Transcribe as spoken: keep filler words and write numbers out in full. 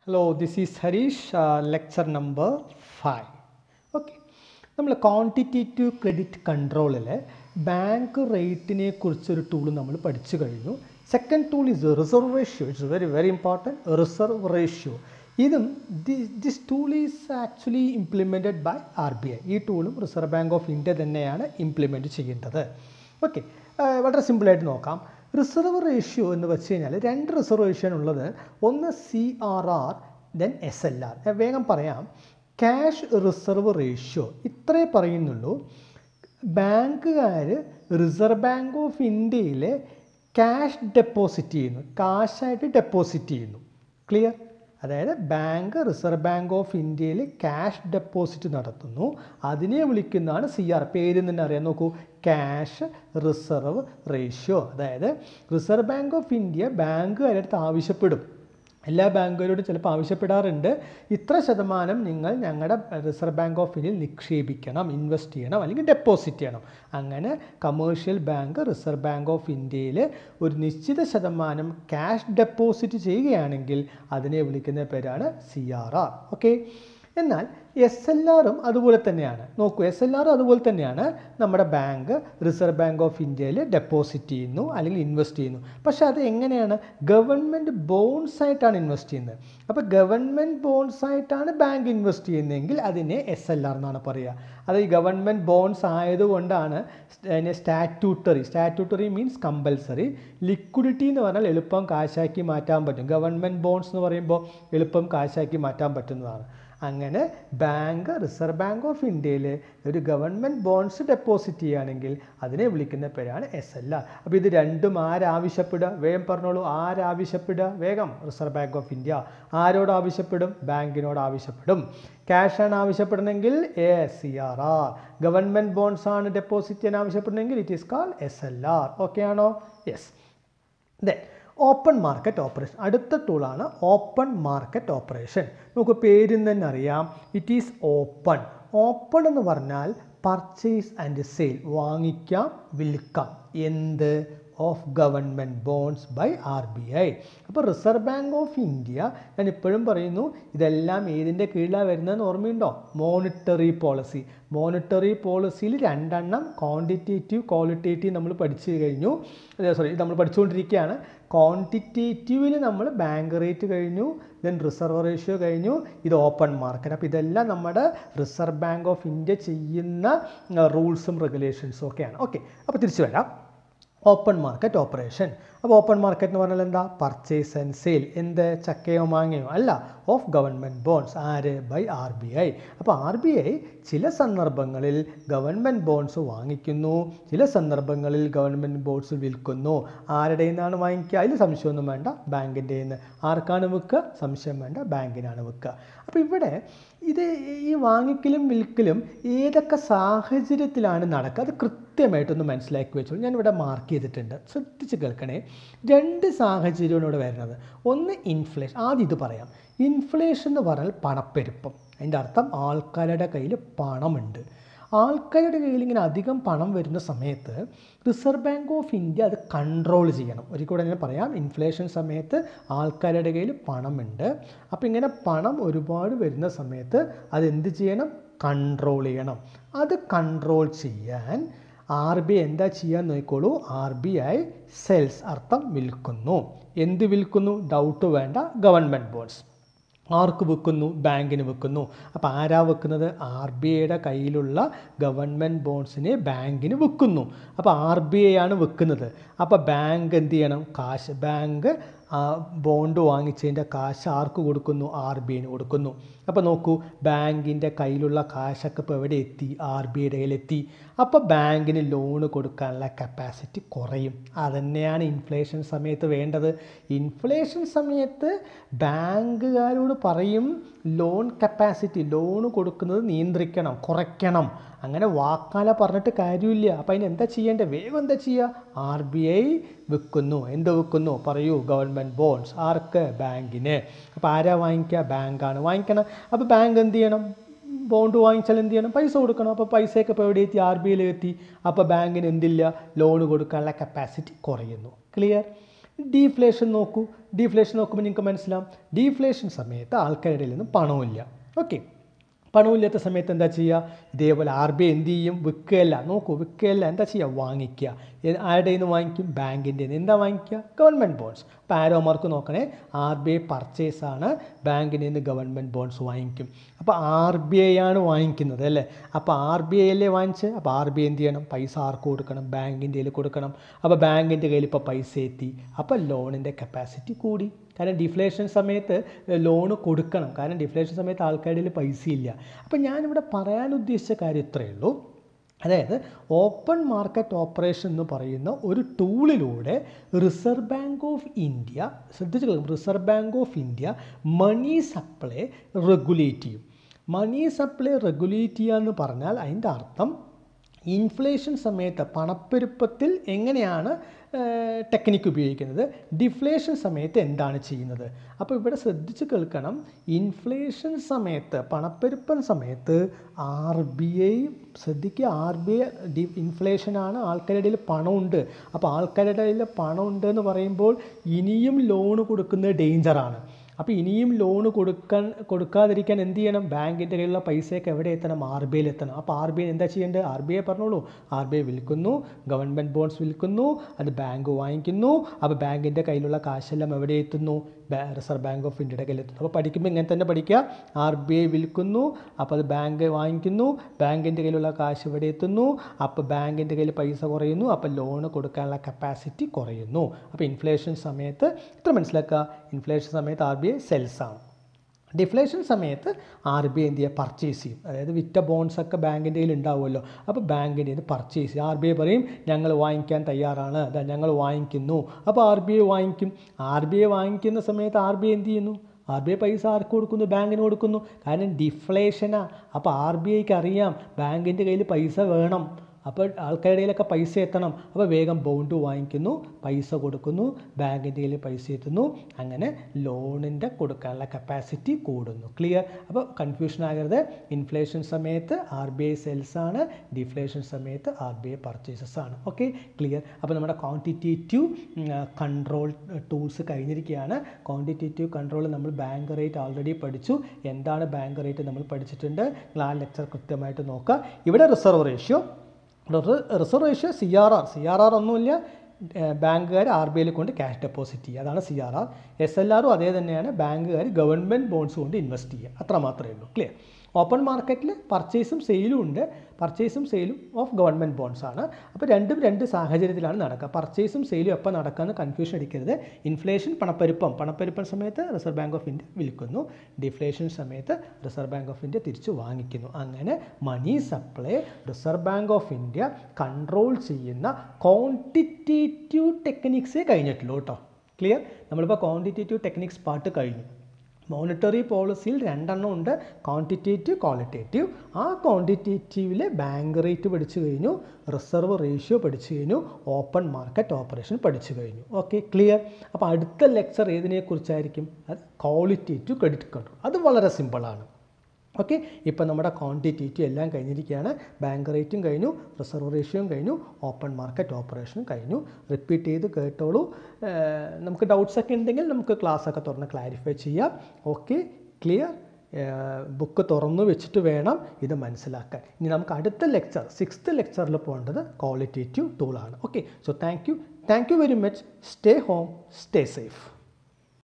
Hello, this is Harish, uh, lecture number five. Okay. നമ്മൾ quantitative credit കൺട്രോളിലെ bank റേറ്റിനെ കുറിച്ചൊരു ടൂൾ നമ്മൾ പഠിച്ചു കഴിഞ്ഞു. Second tool is reserve ratio. It's very very important. Reserve ratio ഇതും this tool is actually implemented by R B I. ഈ ടൂളും റിസർവ് ബാങ്ക് ഓഫ് ഇന്ത്യ തന്നെയാണ് ഇംപ്ലിമെൻറ്റ് ചെയ്യേണ്ടത്. ഓക്കെ, വളരെ സിമ്പിളായിട്ട് നോക്കാം. റിസർവ് റേഷ്യോ എന്ന് വെച്ച് കഴിഞ്ഞാൽ രണ്ട് റിസർവ് റേഷ്യോ ഉള്ളത്. ഒന്ന് C R R, then S L R. വേഗം പറയാം. ക്യാഷ് റിസർവ് റേഷ്യോ ഇത്രേ പറയുന്നുള്ളൂ. ബാങ്കുകാർ റിസർവ് ബാങ്ക് ഓഫ് ഇന്ത്യയിൽ ക്യാഷ് ഡെപ്പോസിറ്റ് ചെയ്യുന്നു, കാശായിട്ട് ഡെപ്പോസിറ്റ് ചെയ്യുന്നു. ക്ലിയർ? അതായത് ബാങ്ക് റിസർവ് ബാങ്ക് ഓഫ് ഇന്ത്യയിൽ ക്യാഷ് ഡെപ്പോസിറ്റ് നടത്തുന്നു. അതിനെ വിളിക്കുന്നതാണ് സി ആർ. പേരിൽ തന്നെ അറിയാം. നോക്കൂ, ക്യാഷ് റിസർവ് റേഷ്യോ. അതായത് റിസർവ് ബാങ്ക് ഓഫ് ഇന്ത്യ ബാങ്കുകാരുടെ അടുത്ത് ആവശ്യപ്പെടും. എല്ലാ ബാങ്കുകാരോടും ചിലപ്പോൾ ആവശ്യപ്പെടാറുണ്ട്, ഇത്ര ശതമാനം നിങ്ങൾ ഞങ്ങളുടെ റിസർവ് ബാങ്ക് ഓഫ് ഇന്ത്യയിൽ നിക്ഷേപിക്കണം, ഇൻവെസ്റ്റ് ചെയ്യണം, അല്ലെങ്കിൽ ഡെപ്പോസിറ്റ് ചെയ്യണം. അങ്ങനെ commercial bank reserve bank of ഇന്ത്യയിൽ ഒരു നിശ്ചിത ശതമാനം ക്യാഷ് ഡെപ്പോസിറ്റ് ചെയ്യുകയാണെങ്കിൽ അതിനെ വിളിക്കുന്ന പേരാണ് സി ആർ ആർ. ഓക്കെ. എന്നാൽ എസ് എൽ ആറും അതുപോലെ തന്നെയാണ്. നോക്കൂ, എസ് എൽ ആറും അതുപോലെ തന്നെയാണ്. നമ്മുടെ ബാങ്ക് റിസർവ് ബാങ്ക് ഓഫ് ഇന്ത്യയിൽ ഡെപ്പോസിറ്റ് ചെയ്യുന്നു അല്ലെങ്കിൽ ഇൻവെസ്റ്റ് ചെയ്യുന്നു. പക്ഷേ അത് എങ്ങനെയാണ്? ഗവൺമെൻറ് ബോൺസ് ആയിട്ടാണ് ഇൻവെസ്റ്റ് ചെയ്യുന്നത്. അപ്പോൾ ഗവൺമെൻറ് ബോൺസ് ആയിട്ടാണ് ബാങ്ക് ഇൻവെസ്റ്റ് ചെയ്യുന്നതെങ്കിൽ അതിനെ എസ് എൽ ആർ എന്നാണ് പറയുക. അത് ഈ ഗവൺമെൻറ് ബോൺസ് ആയതുകൊണ്ടാണ് അതിനെ statutory. Statutory means compulsory. Liquidity എന്ന് പറഞ്ഞാൽ എളുപ്പം കാശാക്കി മാറ്റാൻ പറ്റും. ഗവൺമെൻറ് ബോൺസ് എന്ന് പറയുമ്പോൾ എളുപ്പം കാശാക്കി മാറ്റാൻ പറ്റുന്നതാണ്. അങ്ങനെ ബാങ്ക് റിസർവ് ബാങ്ക് ഓഫ് ഇന്ത്യയിൽ ഒരു ഗവൺമെൻറ് ബോൺസ് ഡെപ്പോസിറ്റ് ചെയ്യുകയാണെങ്കിൽ അതിനെ വിളിക്കുന്ന പേരാണ് എസ് എൽ ആർ. അപ്പോൾ ഇത് രണ്ടും ആരാവശ്യപ്പെടുക? വേഗം പറഞ്ഞോളൂ, ആരാവശ്യപ്പെടുക? വേഗം. Reserve bank of India. ആരോട് ആവശ്യപ്പെടും? ബാങ്കിനോട് ആവശ്യപ്പെടും. ക്യാഷാണ് ആവശ്യപ്പെടണമെങ്കിൽ A C R R. Government bonds ആണ് ഡെപ്പോസിറ്റ് ചെയ്യാൻ ആവശ്യപ്പെടണമെങ്കിൽ it is called S L R. Okay ആണോ? Yes. Then open market operation. അടുത്ത ടൂളാണ് ഓപ്പൺ മാർക്കറ്റ് ഓപ്പറേഷൻ. നമുക്ക് പേരിൽ നിന്ന് തന്നെ അറിയാം, ഇറ്റ് ഈസ് ഓപ്പൺ. ഓപ്പൺ എന്ന് പറഞ്ഞാൽ പർച്ചേസ് ആൻഡ് സെയിൽ, വാങ്ങിക്കാം വിൽക്കാം. എന്ത്? Of government bonds by R B I. അപ്പോൾ റിസർവ് ബാങ്ക് ഓഫ് ഇന്ത്യ, ഞാൻ ഇപ്പോഴും പറയുന്നു, ഇതെല്ലാം ഏതിൻ്റെ കീഴിലാണ് വരുന്നതെന്ന് ഓർമ്മയുണ്ടോ? Monetary policy. മോണിറ്ററി പോളിസിയിൽ രണ്ടെണ്ണം, ക്വാണ്ടിറ്റേറ്റീവ് ക്വാളിറ്റേറ്റീവ് നമ്മൾ പഠിച്ചു കഴിഞ്ഞു. സോറി നമ്മൾ പഠിച്ചുകൊണ്ടിരിക്കുകയാണ്. ക്വാണ്ടിറ്റേറ്റീവിൽ നമ്മൾ ബാങ്ക് റേറ്റ് കഴിഞ്ഞു, ദെൻ റിസർവ് റേഷ്യോ കഴിഞ്ഞു, ഇത് ഓപ്പൺ മാർക്കറ്റ്. അപ്പോൾ ഇതെല്ലാം നമ്മുടെ റിസർവ് ബാങ്ക് ഓഫ് ഇന്ത്യ ചെയ്യുന്ന റൂൾസും റെഗുലേഷൻസും ഒക്കെയാണ്. ഓക്കെ, അപ്പോൾ തിരിച്ചു വരാം. Open market operation. അപ്പോൾ ഓപ്പൺ മാർക്കറ്റ് എന്ന് പറഞ്ഞാൽ എന്താ? Purchase and sale. എന്ത്? ചക്കയോ മാങ്ങയോ അല്ല, ഓഫ് ഗവൺമെൻറ് ബോൺസ്. ആര്? By R B I. അപ്പോൾ ആർ ബി ഐ ചില സന്ദർഭങ്ങളിൽ ഗവൺമെൻറ് ബോൺസ് വാങ്ങിക്കുന്നു, ചില സന്ദർഭങ്ങളിൽ ഗവൺമെൻറ് ബോൺസ് വിൽക്കുന്നു. ആരുടെ നിന്നാണ് വാങ്ങിക്കുക? അതിൽ സംശയമൊന്നും വേണ്ട, ബാങ്കിൻ്റെ നിന്ന്. ആർക്കാണ് വിൽക്കുക? സംശയം വേണ്ട, ബാങ്കിനാണ് വിൽക്കുക. അപ്പോൾ ഇവിടെ ഇത് ഈ വാങ്ങിക്കലും വിൽക്കലും ഏതൊക്കെ സാഹചര്യത്തിലാണ് നടക്കുക അത് കൃത്യമായിട്ടൊന്ന് മനസ്സിലാക്കി വെച്ചോളൂ. ഞാനിവിടെ മാർക്ക് ചെയ്തിട്ടുണ്ട്, ശ്രദ്ധിച്ച് കേൾക്കണേ. രണ്ട് സാഹചര്യമാണ് ഇവിടെ വരുന്നത്. ഒന്ന് ഇൻഫ്ലേഷൻ. ആദ്യം ഇത് പറയാം. ഇൻഫ്ലേഷൻ എന്ന് പറഞ്ഞാൽ പണപ്പെരുപ്പം. അതിൻ്റെ അർത്ഥം ആൾക്കാരുടെ കയ്യിൽ പണമുണ്ട്. ആൾക്കാരുടെ കയ്യിൽ ഇങ്ങനെ അധികം പണം വരുന്ന സമയത്ത് റിസർവ് ബാങ്ക് ഓഫ് ഇന്ത്യ അത് കൺട്രോൾ ചെയ്യണം. ഒരിക്കൽ കൂടെ ഞാൻ പറയാം, ഇൻഫ്ലേഷൻ സമയത്ത് ആൾക്കാരുടെ കയ്യിൽ പണമുണ്ട്. അപ്പോൾ ഇങ്ങനെ പണം ഒരുപാട് വരുന്ന സമയത്ത് അതെന്ത് ചെയ്യണം? കൺട്രോൾ ചെയ്യണം. അത് കൺട്രോൾ ചെയ്യാൻ ആർ ബി ഐ എന്താ ചെയ്യാൻ നോക്കിക്കോളൂ. ആർ ബി ഐ സെൽസ്, അർത്ഥം വിൽക്കുന്നു. എന്ത് വിൽക്കുന്നു? ഡൗട്ട് വേണ്ട, ഗവൺമെൻറ് ബോൺസ്. ആർക്ക് വിൽക്കുന്നു? ബാങ്കിന് വിൽക്കുന്നു. അപ്പോൾ ആരാ വിൽക്കുന്നത്? ആർ ബി ഐയുടെ കയ്യിലുള്ള ഗവൺമെൻറ് ബോൺസിനെ ബാങ്കിന് വിൽക്കുന്നു. അപ്പോൾ ആർ ബി ഐ ആണ് വിൽക്കുന്നത്. അപ്പോൾ ബാങ്ക് എന്ത് ചെയ്യണം? കാശ്, ബാങ്ക് ബോണ്ട് വാങ്ങിച്ചതിൻ്റെ കാശ് ആർക്ക് കൊടുക്കുന്നു? ആർ ബി ഐന് കൊടുക്കുന്നു. അപ്പോൾ നോക്കൂ, ബാങ്കിൻ്റെ കയ്യിലുള്ള കാശൊക്കെ ഇപ്പോൾ എവിടെ എത്തി? ആർ ബി ഐയുടെ കയ്യിലെത്തി. അപ്പോൾ ബാങ്കിന് ലോണ് കൊടുക്കാനുള്ള കപ്പാസിറ്റി കുറയും. അതുതന്നെയാണ് ഇൻഫ്ലേഷൻ സമയത്ത് വേണ്ടത്. ഇൻഫ്ലേഷൻ സമയത്ത് ബാങ്കുകാരോട് പറയും ലോൺ കപ്പാസിറ്റി, ലോണ് കൊടുക്കുന്നത് നിയന്ത്രിക്കണം, കുറയ്ക്കണം. അങ്ങനെ വാക്കാല പറഞ്ഞിട്ട് കാര്യമില്ല. അപ്പോൾ അതിന് എന്താ ചെയ്യേണ്ടത്? വേഗം എന്താ ചെയ്യുക? ആർ ബി ഐ വിൽക്കുന്നു. എന്ത് വിൽക്കുന്നു? പറയൂ. Government bonds. ആർക്ക്? ബാങ്കിന്. അപ്പോൾ ആരാ വാങ്ങിക്കുക? ബാങ്കാണ് വാങ്ങിക്കണം. അപ്പോൾ ബാങ്ക് എന്ത് ചെയ്യണം? ബോണ്ട് വാങ്ങിച്ചാൽ എന്ത് ചെയ്യണം? പൈസ കൊടുക്കണം. അപ്പോൾ പൈസയൊക്കെ ഇപ്പോൾ എവിടെ എത്തി? ആർ ബി ഐയിൽ എത്തി. അപ്പോൾ ബാങ്കിന് എന്തില്ല? ലോണ് കൊടുക്കാനുള്ള കപ്പാസിറ്റി കുറയുന്നു. ക്ലിയർ? ഡീഫ്ലേഷൻ നോക്കൂ. ഡീഫ്ലേഷൻ നോക്കുമ്പോൾ നിങ്ങൾക്ക് മനസ്സിലാവും ഡീഫ്ലേഷൻ സമയത്ത് ആൾക്കാരുടെ നിന്ന് പണമില്ല. ഓക്കെ, പണമില്ലാത്ത സമയത്ത് എന്താ ചെയ്യുക? ഇതേപോലെ ആർ ബി ഐ എന്ത് ചെയ്യും? വിൽക്കുകയല്ല, നോക്കൂ വിൽക്കുകയല്ല, എന്താ ചെയ്യുക? വാങ്ങിക്കുക. ആരുടെ നിന്ന് വാങ്ങിക്കും? ബാങ്കിൻ്റെ നിന്ന്. എന്താ വാങ്ങിക്കുക? Government bonds. അപ്പോൾ ആരോ മാർക്ക് നോക്കണേ, ആർ ബി ഐ പർച്ചേസാണ്, ബാങ്കിൻ്റെ നിന്ന് ഗവൺമെൻറ് ബോൺഡ്സ് വാങ്ങിക്കും. അപ്പോൾ ആർ ബി ഐ ആണ് വാങ്ങിക്കുന്നത് അല്ലേ? അപ്പോൾ ആർ ബി ഐ അല്ലേ വാങ്ങിച്ച്? അപ്പോൾ ആർ ബി ഐ എന്ത് ചെയ്യണം? പൈസ ആർക്ക് കൊടുക്കണം? ബാങ്കിൻ്റെ കയ്യിൽ കൊടുക്കണം. അപ്പോൾ ബാങ്കിൻ്റെ കയ്യിൽ ഇപ്പോൾ പൈസ എത്തി, അപ്പോൾ ലോണിൻ്റെ കപ്പാസിറ്റി കൂടി. കാരണം ഡിഫ്ലേഷൻ സമയത്ത് ലോണ് കൊടുക്കണം, കാരണം ഡിഫ്ലേഷൻ സമയത്ത് ആൾക്കാരുടെ കയ്യിൽ പൈസ ഇല്ല. അപ്പോൾ ഞാനിവിടെ പറയാൻ ഉദ്ദേശിച്ച കാര്യം ഇത്രയേ ഉള്ളൂ. അതായത് ഓപ്പൺ മാർക്കറ്റ് ഓപ്പറേഷൻ എന്ന് പറയുന്ന ഒരു ടൂളിലൂടെ റിസർവ് ബാങ്ക് ഓഫ് ഇന്ത്യ, ശ്രദ്ധിച്ചു കേൾക്കും, reserve bank of India money supply regulate ചെയ്യും. മണി സപ്ലൈ റെഗുലേറ്റ് ചെയ്യുക എന്ന് പറഞ്ഞാൽ അതിൻ്റെ അർത്ഥം ഇൻഫ്ലേഷൻ സമയത്ത് പണപ്പെരുപ്പത്തിൽ എങ്ങനെയാണ് ടെക്നിക്ക് ഉപയോഗിക്കുന്നത്, ഡിഫ്ലേഷൻ സമയത്ത് എന്താണ് ചെയ്യുന്നത്. അപ്പോൾ ഇവിടെ ശ്രദ്ധിച്ച് കേൾക്കണം, ഇൻഫ്ലേഷൻ സമയത്ത് പണപ്പെരുപ്പം സമയത്ത് ആർ ബി ഐ ശ്രദ്ധിക്കുക, ആർ ബി ഐ ഡി ഇൻഫ്ലേഷനാണ്, ആൾക്കാരുടെ കയ്യിൽ പണമുണ്ട്. അപ്പോൾ ആൾക്കാരുടെ കയ്യിൽ പണമുണ്ട് എന്ന് പറയുമ്പോൾ ഇനിയും ലോണ് കൊടുക്കുന്നത് ഡേഞ്ചറാണ്. അപ്പോൾ ഇനിയും ലോണ് കൊടുക്കാൻ കൊടുക്കാതിരിക്കാൻ എന്ത് ചെയ്യണം? ബാങ്കിൻ്റെ കയ്യിലുള്ള പൈസയൊക്കെ എവിടെ എത്തണം? ആർ ബി ഐയിൽ എത്തണം. അപ്പോൾ ആർ ബി ഐ എന്താ ചെയ്യേണ്ടത്? ആർ ബി ഐ പറഞ്ഞോളൂ, ആർ ബി ഐ വിൽക്കുന്നു, ഗവൺമെൻറ് ബോൺഡ്സ് വിൽക്കുന്നു, അത് ബാങ്ക് വാങ്ങിക്കുന്നു. അപ്പോൾ ബാങ്കിൻ്റെ കയ്യിലുള്ള കാശെല്ലാം എവിടെ എത്തുന്നു? റിസർവ് ബാങ്ക് ഓഫ് ഇന്ത്യയുടെ കയ്യിൽ എത്തുന്നു. അപ്പോൾ പഠിക്കുമ്പോൾ ഇങ്ങനെ തന്നെ പഠിക്കുക, ആർ ബി ഐ വിൽക്കുന്നു, അപ്പോൾ അത് ബാങ്ക് വാങ്ങിക്കുന്നു, ബാങ്കിൻ്റെ കയ്യിലുള്ള കാശ് എവിടെ എത്തുന്നു? അപ്പോൾ ബാങ്കിൻ്റെ കയ്യിൽ പൈസ കുറയുന്നു, അപ്പോൾ ലോണ് കൊടുക്കാനുള്ള കപ്പാസിറ്റി കുറയുന്നു. അപ്പോൾ ഇൻഫ്ലേഷൻ സമയത്ത് ഇത്ര മനസ്സിലാക്കുക, ഇൻഫ്ലേഷൻ സമയത്ത് ആർ ബി ഐ സെൽസ് ആണ്. ഡിഫ്ലേഷൻ സമയത്ത് ആർ ബി ഐ എന്ത് ചെയ്യുക? പർച്ചേസ് ചെയ്യും. അതായത് വിറ്റ ബോൺസ് ഒക്കെ ബാങ്കിൻ്റെ കയ്യിൽ ഉണ്ടാവുമല്ലോ, അപ്പോൾ ബാങ്കിൻ്റെ കയ്യിൽ പർച്ചേസ് ചെയ്യും. ആർ ബി ഐ പറയും ഞങ്ങൾ വാങ്ങിക്കാൻ തയ്യാറാണ്, അതാ ഞങ്ങൾ വാങ്ങിക്കുന്നു. അപ്പോൾ ആർ ബി ഐ വാങ്ങിക്കും. ആർ ബി ഐ വാങ്ങിക്കുന്ന സമയത്ത് ആർ ബി ഐ എന്ത് ചെയ്യുന്നു? ആർ ബി ഐ പൈസ ആർക്ക് കൊടുക്കുന്നു? ബാങ്കിന് കൊടുക്കുന്നു. കാരണം ഡിഫ്ലേഷനാണ്. അപ്പോൾ ആർ ബി ഐക്ക് അറിയാം ബാങ്കിൻ്റെ കയ്യിൽ പൈസ വേണം, അപ്പോൾ ആൾക്കാരുടെ കയ്യിലൊക്കെ പൈസ എത്തണം. അപ്പോൾ വേഗം ബോണ്ട് വാങ്ങിക്കുന്നു, പൈസ കൊടുക്കുന്നു, ബാങ്കിൻ്റെ കയ്യിൽ പൈസ എത്തുന്നു, അങ്ങനെ ലോണിൻ്റെ കൊടുക്കാനുള്ള കപ്പാസിറ്റി കൂടുന്നു. ക്ലിയർ? അപ്പോൾ കൺഫ്യൂഷൻ ആകരുത്. ഇൻഫ്ലേഷൻ സമയത്ത് ആർ ബി ഐ സെൽസ് ആണ്, ഡിഫ്ലേഷൻ സമയത്ത് ആർ ബി ഐ പർച്ചേസസ് ആണ്. Okay, clear? അപ്പോൾ നമ്മുടെ ക്വാണ്ടിറ്റേറ്റീവ് കൺട്രോൾ ടൂൾസ് കഴിഞ്ഞിരിക്കുകയാണ്. ക്വാണ്ടിറ്റേറ്റീവ് കൺട്രോൾ നമ്മൾ ബാങ്ക് റേറ്റ് ഓൾറെഡി പഠിച്ചു. എന്താണ് ബാങ്ക് റേറ്റ് നമ്മൾ പഠിച്ചിട്ടുണ്ട്. ആ ലെക്ചർ കൃത്യമായിട്ട് നോക്കുക. ഇവിടെ reserve ratio, reserve ratio C R R, C R R ഒന്നുമില്ല, ബാങ്കുകാർ ആർ ബി ഐയിൽ കൊണ്ട് ക്യാഷ് ഡെപ്പോസിറ്റ് ചെയ്യുക, അതാണ് C R R. S L ആറും അതേ തന്നെയാണ്, ബാങ്കുകാർ ഗവൺമെൻറ് ബോൺഡ്സ് കൊണ്ട് ഇൻവെസ്റ്റ് ചെയ്യുക, അത്ര മാത്രമേ ഉള്ളൂ. ക്ലിയർ? ഓപ്പൺ മാർക്കറ്റിൽ പർച്ചേസും സെയിലും ഉണ്ട്, പർച്ചേസും സെയിലും ഓഫ് ഗവൺമെൻറ് ബോൺഡ്സ് ആണ്. അപ്പോൾ രണ്ടും രണ്ട് സാഹചര്യത്തിലാണ് നടക്കുക. പർച്ചേസും സെയിലും എപ്പോൾ നടക്കാമെന്ന് കൺഫ്യൂഷൻ അടിക്കരുത്. ഇൻഫ്ലേഷൻ പണപ്പെരുപ്പം, പണപ്പെരുപ്പം സമയത്ത് റിസർവ് ബാങ്ക് ഓഫ് ഇന്ത്യ വിൽക്കുന്നു, ഡിഫ്ലേഷൻ സമയത്ത് റിസർവ് ബാങ്ക് ഓഫ് ഇന്ത്യ തിരിച്ചു വാങ്ങിക്കുന്നു. അങ്ങനെ money supply reserve bank of India control ചെയ്യുന്ന ക്വാണ്ടിറ്റേറ്റീവ് ടെക്നിക്സേ കഴിഞ്ഞിട്ടുള്ളൂ കേട്ടോ. ക്ലിയർ? നമ്മളിപ്പോൾ ക്വാണ്ടിറ്റേറ്റീവ് ടെക്നിക്സ് പാർട്ട് കഴിഞ്ഞു. മോണിറ്ററി പോളിസിയിൽ രണ്ടെണ്ണം ഉണ്ട്, ക്വാണ്ടിറ്റേറ്റീവ്, ക്വാളിറ്റേറ്റീവ്. ആ ക്വാണ്ടിറ്റേറ്റീവിലെ ബാങ്ക് റേറ്റ് പഠിച്ചു കഴിഞ്ഞു, റിസർവ് റേഷ്യോ പഠിച്ചു കഴിഞ്ഞു, ഓപ്പൺ മാർക്കറ്റ് ഓപ്പറേഷൻ പഠിച്ചു കഴിഞ്ഞു. Okay, clear? അപ്പോൾ അടുത്ത ലെക്ചർ ഏതിനെക്കുറിച്ചായിരിക്കും? അത് ക്വാളിറ്റേറ്റീവ് ക്രെഡിറ്റ് കൺട്രോൾ. അത് വളരെ സിമ്പിളാണ്. ഓക്കെ, ഇപ്പോൾ നമ്മുടെ ക്വാണ്ടിറ്റേറ്റീവ് എല്ലാം കഴിഞ്ഞിരിക്കുകയാണ്. ബാങ്ക് റേറ്റും കഴിഞ്ഞു, റിസർവ് റേഷ്യോയും കഴിഞ്ഞു, ഓപ്പൺ മാർക്കറ്റ് ഓപ്പറേഷനും കഴിഞ്ഞു. റിപ്പീറ്റ് ചെയ്ത് കേട്ടോളൂ. നമുക്ക് ഡൗട്ട്സ് ഒക്കെ ഉണ്ടെങ്കിൽ നമുക്ക് ക്ലാസ് ഒക്കെ തുറന്ന് ക്ലാരിഫൈ ചെയ്യാം. Okay, clear? ബുക്ക് തുറന്നു വെച്ചിട്ട് വേണം ഇത് മനസ്സിലാക്കാൻ. ഇനി നമുക്ക് അടുത്ത ലെക്ചർ, സിക്സ്ത് ലെക്ചറിൽ പോകേണ്ടത് ക്വാളിറ്റേറ്റീവ് ടൂളാണ്. Okay, so thank you thank you very much. Stay home, stay safe.